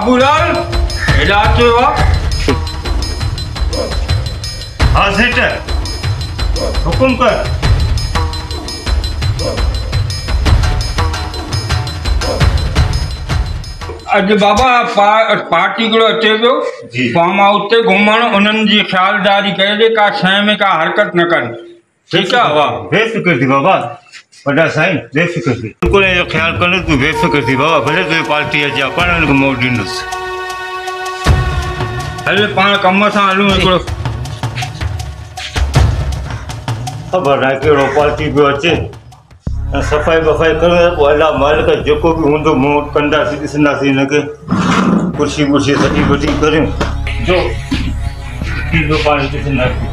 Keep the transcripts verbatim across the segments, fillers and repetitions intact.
बाबूलाल हेॾा अचो वा। हाँ सेठ हुकुम कर। अज बाबा पा, पार्टी को अचे पियो फार्म हाउस ते घुमण, उन्हनि जी ख्यालदारी कजे, का शइ में का हरकत न कर। ठीक है वाह बेफिक्र थी बाबा, वॾा साईं बेफिक्र थी, बिल्कुल जो ख्याल कर तू बेफिक्र थी बाबा, भले तुझी पार्टी अचे पाण हुनखे मोट ॾींदुसि। हले पाण कम सां हलूं हिकिड़ो। ख़बर न कहिड़ो पार्टी पियो अचे, सफ़ाई वफ़ाई करूं पोइ अलाह मालिक जेको बि हूंदो मूं वटि कंदासीं, ॾिसंदासीं हिनखे कुर्सी वुर्सी सॼी वॾी करियूं जो थींदो पाण ॾिसंदासीं।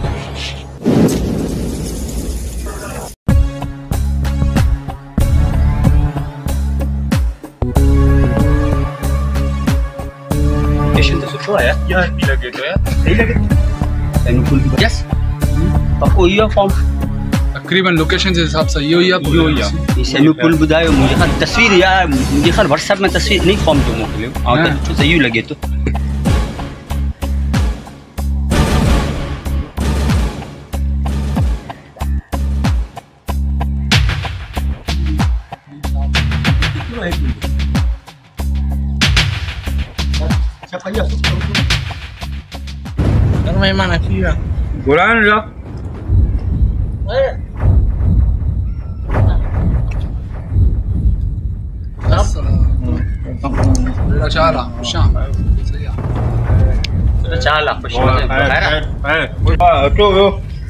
सुठो आहे यार, बि लॻे थो यार, सही लॻे थो। अनुकूल बि यस पको इहो फॉर्म तकरीबन लोकेशन के हिसाब से इहो ई आहे, इहो ई आहे। इस अनुकूल ॿुधायो, मुंहिंजे ख़ाल तस्वीर यार, मुंहिंजे ख़ाल व्हाट्सएप में तस्वीर नहीं फॉर्म जो मोकिलियो ऐं त सही लॻे थो। मेहमान अची विया, घुराइण ला बेटा चाल आहे, शाम सही आहे, चाल आहे, खुश आहे, अचो वियो।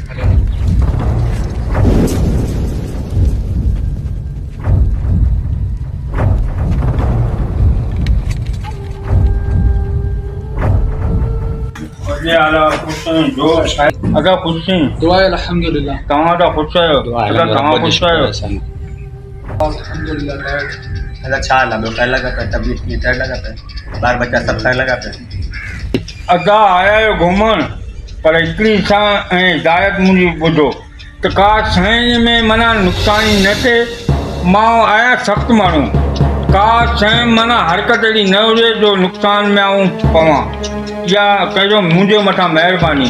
अगर खुश हैं दुआ है अल्हम्दुलिल्लाह, तव्हां तो खुश आहियो, अगर तव्हां खुश आहियो अल्हम्दुलिल्लाह। अगर चाल आहे, ॿियो ठहियल लॻा पिया, तबीयत कीअं ठहियल लॻा पिया, ॿार बच्चा सभु ठहियल लॻा पिया। अगा आया आहियो घुमण, पर हिकिड़ी सा हिदायत मुंहिंजी ॿुधो त का शइ में माना नुक़सानी न थिए। मां आहियां सख़्तु माण्हू, का शइ माना हरकत अहिड़ी न हुजे जो नुक़सान में आऊं पवां, या कजो मुंहिंजे मथां महिरबानी।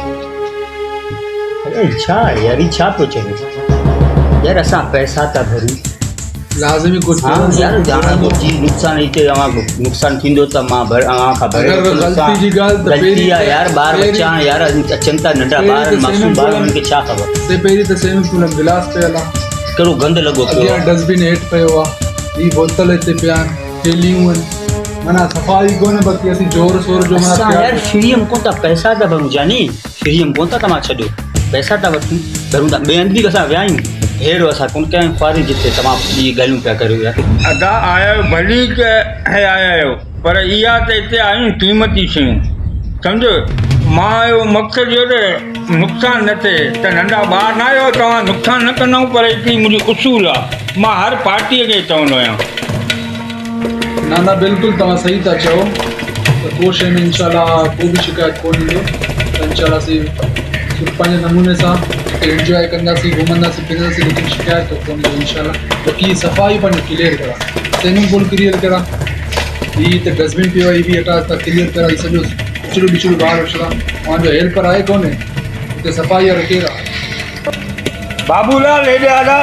अरे छा यार, ई छा पियो चए यार, असां पैसा था भरूं, लाज़मी कुछ हाँ यार, जाना को चीज नुकसान इते अवा नुकसान थींदो त मां भर अवा का भर गलती जी गाल त गलती आहे यार, बार बच्चा यार अचनि था, नंढा ॿार मासूम ॿार, उनखे छा ख़बर। से पहिरीं त स्विमिंग पूल में गिलास पियल आहे, कहिड़ो गंद लॻो पियो आहे, डस्टबिन हेठि पियो आहे, ॿी बोतल हिते पिया आहिनि, थेलियूं आहिनि, माना सफ़ाई कोन्हे, बाक़ी असीं जोर शोर जो असां यार फ्री में कोन था, पैसा था भरूं जानी, फ्री में कोन था, तव्हां छॾियो पैसा था वठूं भरूं था, ॿिए हंधि बि असां विया आहियूं, अहिड़ो असां कोन कया आहियूं ख्वारी जिते तव्हां इहे ॻाल्हियूं पिया करियो यार। अदा आया आहियो भली के आया आहियो, पर इहा त हिते आहियूं क़ीमती शयूं, सम्झो। मां जो मक़सदु इहो त नुक़सानु न थिए, त नंढा ॿार न आहियो तव्हां नुक़सानु न कंदव, पर हिकिड़ी मुंहिंजी उसूल आहे, मां हर पार्टीअ खे चवंदो आहियां। ना ना बिल्कुलु तव्हां सही था चओ, त को शइ में इंशाल्लाह को बि शिकायत कोन ईंदो, त इंशाल्लाह असीं पंहिंजे नमूने सां इंजॉय कंदासीं, घुमंदासीं फिरंदासीं, लेकिन शिकायत तो कोन ईंदो इंशाल्लाह। बाक़ी सफ़ाई पंहिंजो क्लियर करा, स्विमिंग पूल क्लियर करा, हीअ त डस्टबिन पियो आहे, हीअ बि हटा त क्लियर करा, हीअ सॼो बिचड़ो बिचड़ो ॿाहिरि विछड़ा, तव्हांजो हेल्पर आहे कोन्हे हिते सफ़ाई वारो केरु आहे। बाबूलाल हेॾे आजा।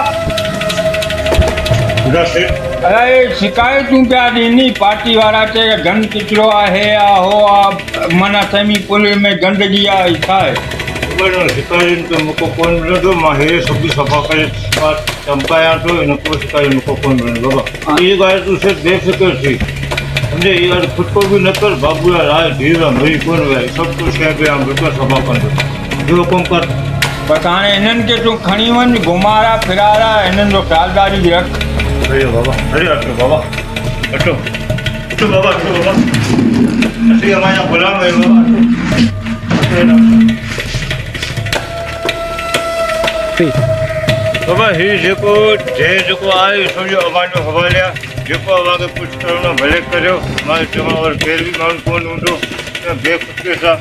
अरे शिकायतूं पिया ॾींदी, पार्टी वारा चए गंद किचिरो आहे, या हो आहे, माना स्विमिंग पूल में गंदगी आहे, छा आहे? शिकायत त मूंखे कोन मिलंदो, मां हे सभु सफ़ा करे चमकायां थो, हिन को शिकायत मूंखे कोन मिलंदो बाबा। इहा ॻाल्हि तूं सिर्फ़ु बेफ़िक्र थी, सम्झे, इहा ॻाल्हि खुटको बि न कर, बाबू यार आहे धीर आहे, मरी कोन विया, सभु कुझु शइ बि आउं बिल्कुलु सफ़ा कंदो, जो हुकुम कर। बसि हाणे हिननि खे तूं खणी वञ, घुमारा फिरारा, हिननि जो ख़्यालदारी बि रख। अरे बाबा, अरे अचो बाबा, अचो अचो बाबा, अचो बाबा, असीं हमारा गुलाम है बाबा। बाबा हीउ जेको जंहिं जेको आहे सम्झो अवांजो हवाले आहे, जेको अव्हांखे कुझु करिणो आहे भले करियो, मां चवां वरी केर बि माण्हू कोन हूंदो बेफ़िक्रे सां।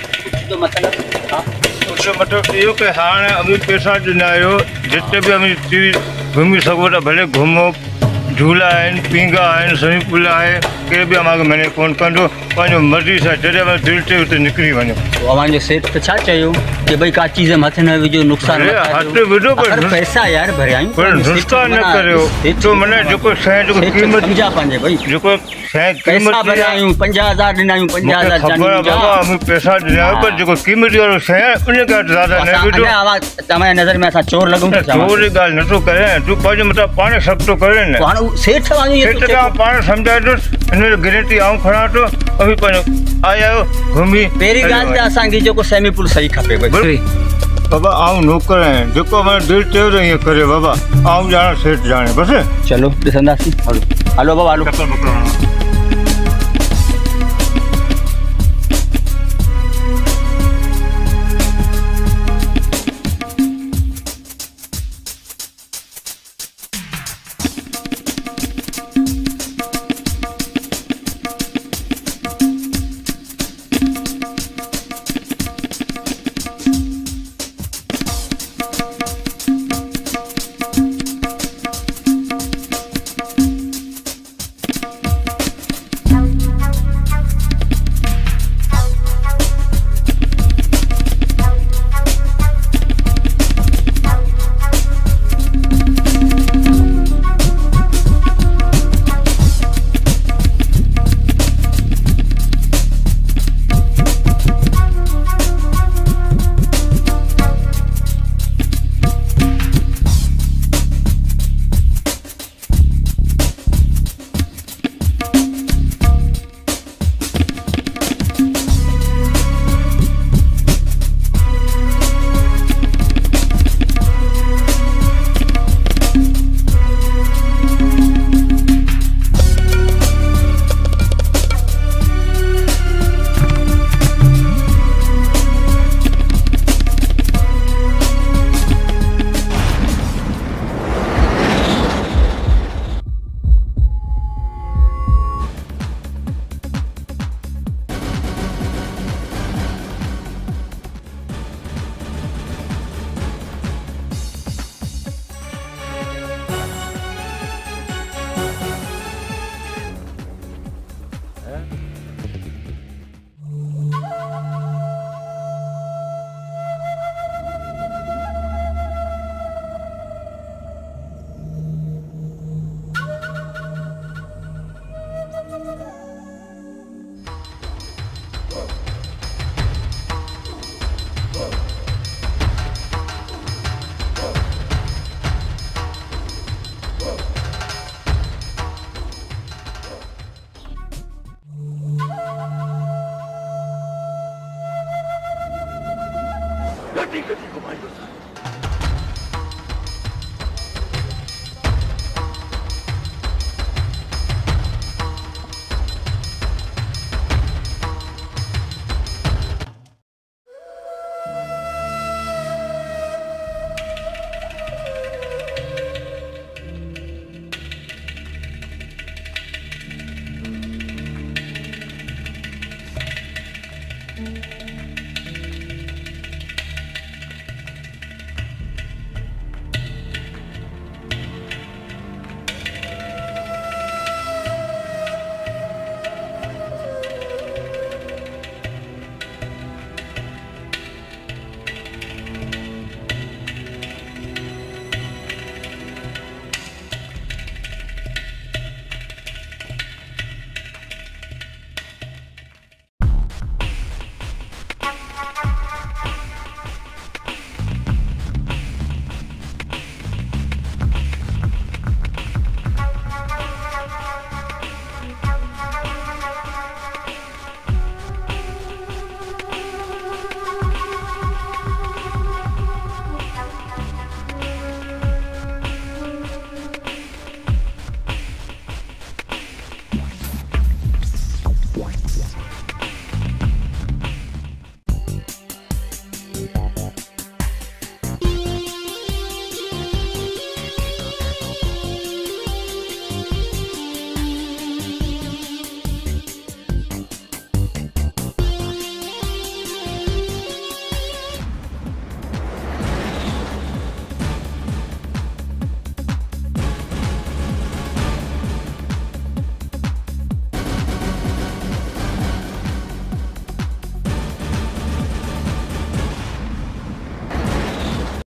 कुझु मतिलबु इहो की हाणे अमीर पैसा ॾिना आहियो, जिते बि अमीर थी घुमी सघो था, भले घुमो, झूला आहिनि, पींगा आहिनि, स्विमिंग पूल आहे, के बि मूंखे मने कोन कंदो, पंहिंजो मर्ज़ी सां जॾहिं महिल दिलि चयो हुते निकिरी वञो। अवांजो सेठ त छा चयो कि भई का चीज़ मथे न विझो, नुक़सान अरे, हथ विझो पर अगरि नुस- पैसा यार भरियायूं पर नुक़सान न करियो। तो मने जेको शइ जेको क़ीमत सम्झा पंहिंजे भई जेको शइ पैसा क़ीमती आहे, भरियायूं पंजाह हज़ार ॾिनायूं पंजाह मूंखे हज़ार ख़बर आहे बाबा, मूंखे पैसा ॾिना पर जेको क़ीमती वारो शइ आहे उन खां ज़्यादा न विझो। तव्हांजे नज़र में असां चोर लॻूं था चवां। चोरी ॻाल्हि नथो करे, तूं पंहिंजे मथां पाण शक थो करे न। तो हाणे हू सेठ वांगुरु इहो सेठ थो खां चए। पाण सम्झाइजोसि, हिन जो गारंटी आऊं खणा थो, अभी पंहिंजो आया आहियो घुमी पहिरीं ॻाल्हि त असांखे जेको सेमी पुल सही खपे भई। बाबा आऊं नौकर आहियां, जेको मां दिलि चयो त ईअं करे बाबा, आऊं ॼाण सेठ ॼाणे बसि। चलो ॾिसंदासीं। हलो हलो बाबा हलो। गड्डी गड्डी घुमाइयोस्